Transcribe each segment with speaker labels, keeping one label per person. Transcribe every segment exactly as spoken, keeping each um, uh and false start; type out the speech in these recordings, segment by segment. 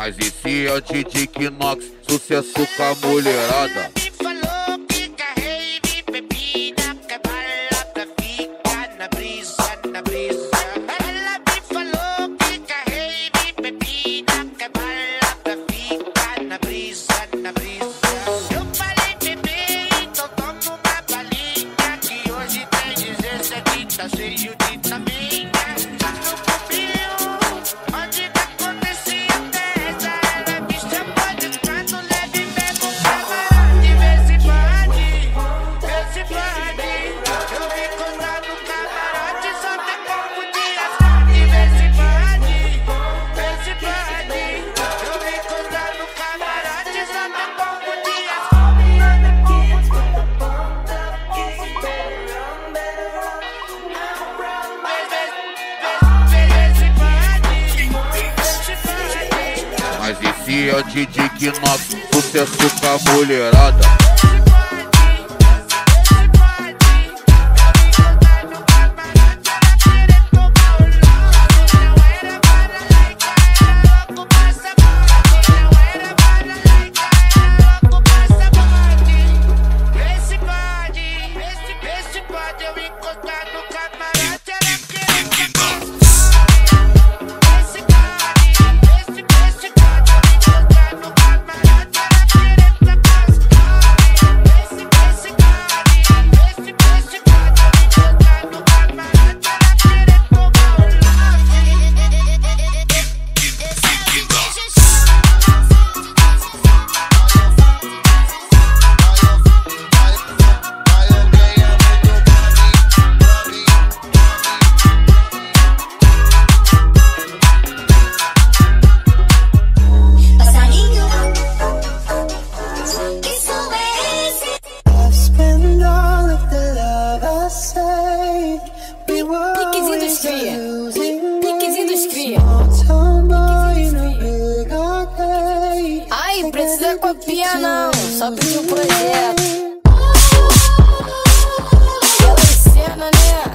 Speaker 1: Mas esse é o D J Kinox, sucesso com a mulherada. Mas esse é o D J Kinox, sucesso com a mulherada.
Speaker 2: Ai, precisa copia não, só pedir um projeto. Pela cena, né?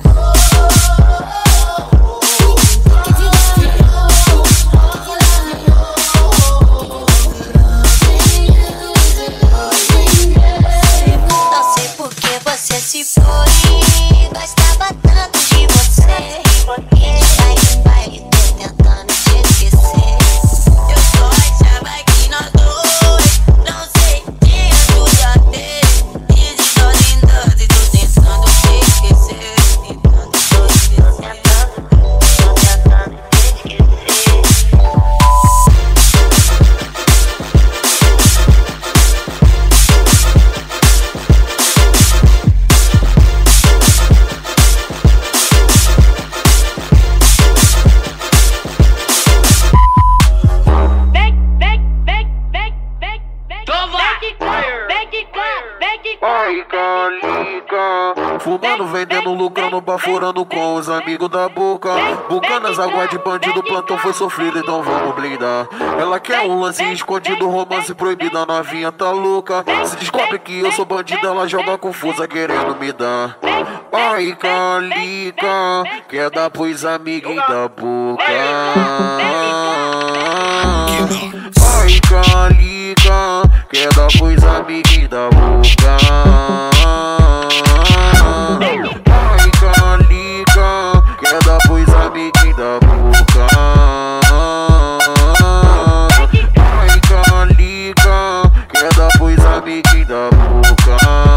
Speaker 3: Não sei por que você se foi, gostava tanto de você. Vai de baile, tô tentando te esquecer. Eu só achava que nós dois, não sei, tinha tudo a ter. E de dose em dose, tô tentando te esquecer. Tentando te esquecer, tô tentando te esquecer.
Speaker 1: Ai, calica, fumando, vendendo, lucrando, baforando com os amigos da boca. Bucanas, água de bandido, plantão foi sofrido, então vamos blindar. Ela quer um lance escondido, romance proibido, a novinha tá louca. Se descobre que eu sou bandido, ela joga confusa querendo me dar. Ai, calica, quer dar pros amigos da boca. Ai, calica, quer dar pros amigos da boca. Ai, calica, quer dar pros amigos da boca. Ai, calica, quer dar pros amigos da boca.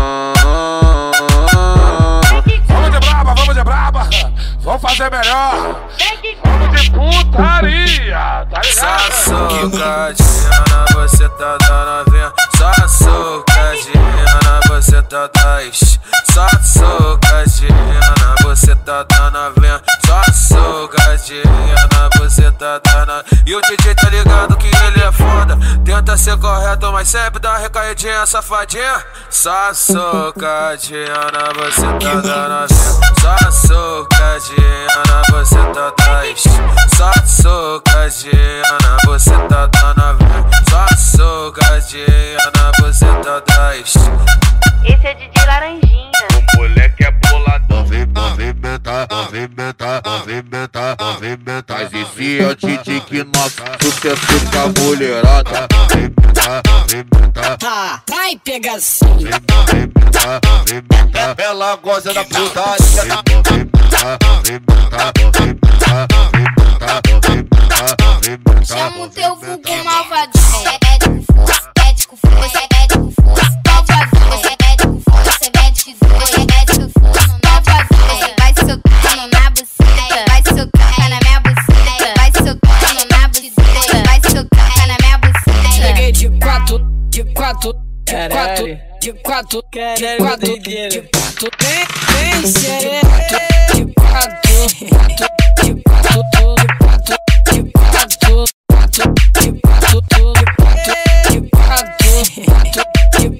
Speaker 4: Vamos de braba, vamos de braba, vamos fazer melhor. Vamos de putaria, tá ligado?
Speaker 5: Socadinha, você tá dando vinha. Só socadinha, você tá dando. Só socadinha, você tá dando vinha. Só socadinha, você tá dando. E o D J tá ligado que ele é foda. Tenta ser correto, mas sempre dá uma recaidinha, safadinha. Só socadinha, você tá dando vinha. Só socadinha, você tá dando. Só socadinha, você tá dando vinha. Só socadinha, você tá dando.
Speaker 3: Esse é D J Laranjinha.
Speaker 1: O moleque é boladão, vem movimentar. movimenta, movimenta, movimenta. Mas esse é o D J Kinox, sucesso com a mulherada. Movimenta, movimenta.
Speaker 2: Tá, vai pegação.
Speaker 1: Movimenta, movimenta.
Speaker 5: Ela gosta da putaria.
Speaker 1: Movimenta, movimenta, movimenta, movimenta, movimenta.
Speaker 3: Chama o teu vulgo malvadinho. Mete com força, mete com força, mete com força. Malvadinho, mete com força, mete com força, mete com força. Malvadinho, vai socando na buceta, vai socando na minha buceta, vai socando na buceta, vai socando na minha buceta.
Speaker 2: Cheguei de quatro, de quatro, de quatro, de quatro, de quatro, de quatro. Vem, vem, xereca. De quatro, de quatro, de quatro, de quatro, de quatro, de quatro, de quatro, de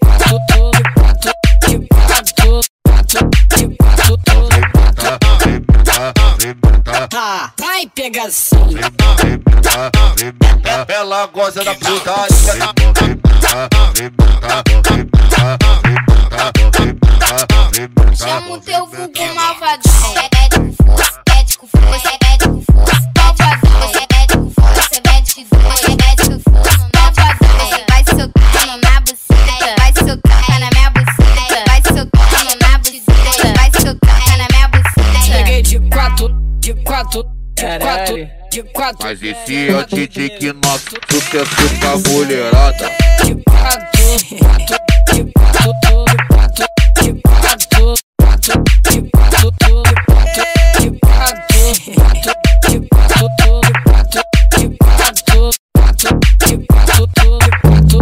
Speaker 2: quatro. Tá, vai pegação.
Speaker 5: Ela gosta da putaria.
Speaker 3: Chama o teu vulgo malvadinho. Mete com força, mete com força, mete com força. Malvadinho, mete com força, mete com força, mete com força. Malvadinho, vai socando na buceta, vai socando na minha buceta, vai socando na buceta, vai socando na minha buceta.
Speaker 2: Cheguei de quatro, de quatro, de quatro, de quatro.
Speaker 1: Mas esse é o D J Kinox, sucesso com a mulherada.
Speaker 2: De quatro, de quatro, de quatro, de quatro, de quatro, de quatro, de quatro, de quatro, de quatro, de quatro.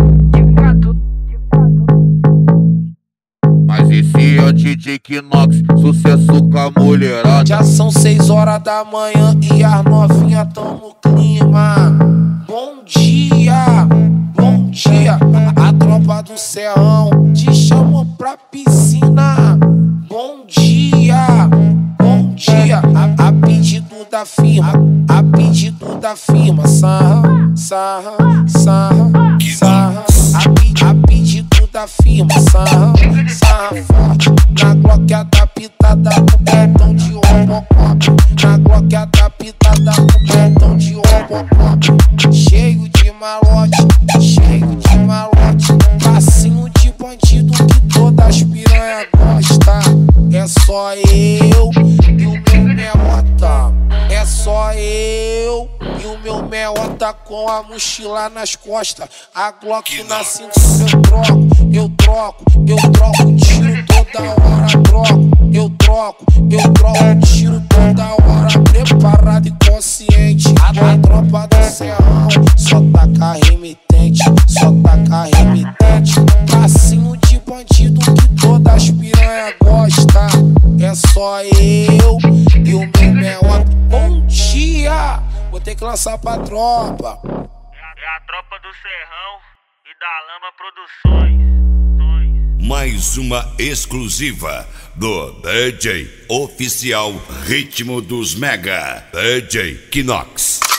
Speaker 1: Mas esse é o D J Kinox, sucesso com a mulherada.
Speaker 5: Já são seis horas da manhã e as novinhas tão no clima. Bom dia, bom dia. A tropa do Serrão te chamou pra piscina. Bom dia, bom dia. A, a pedido da firma, a pedido da firma. Sarra, sarra, sarra, sarra. A, pe, a pedido da firma. Sarra, sarra forte. Na Glock adaptada com petão de Robocop. Na Glock adaptada com petão de Robocop. Cheio de malote, cheio de malote. Passinho de bandido que todas as piranha gosta. É só eu e o meu meota. É só eu e o meu meota com a mochila nas costas. A Glock na cinta eu troco, eu troco, eu troco tiro toda hora. Troco, eu troco, eu troco tiro toda hora. Preparado e consciente. A tropa do Serrão só taca remitente, só taca remitente. Passinho de bandido que todas as piranha gosta. É só eu e o meu meota. Bom dia, vou ter que lançar pra tropa.
Speaker 6: É a tropa do Serrão e da Lama Produções.
Speaker 7: Mais uma exclusiva do D J oficial Ritmo dos Mega, D J Kinox.